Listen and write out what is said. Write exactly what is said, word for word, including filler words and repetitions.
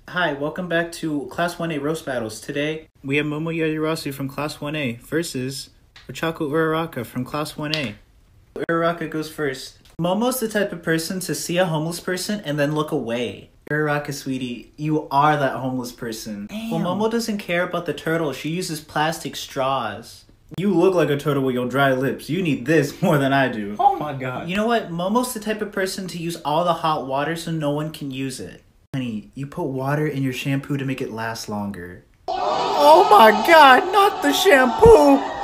Hi, welcome back to Class one A Roast Battles. Today, we have Momo Yayurasu from Class one A versus Ochako Uraraka from Class one A. Uraraka goes first. Momo's the type of person to see a homeless person and then look away. Uraraka, sweetie, you are that homeless person. Damn. Well, Momo doesn't care about the turtle. She uses plastic straws. You look like a turtle with your dry lips. You need this more than I do. Oh my god. You know what? Momo's the type of person to use all the hot water so no one can use it. Honey, you put water in your shampoo to make it last longer. Oh my god, not the shampoo!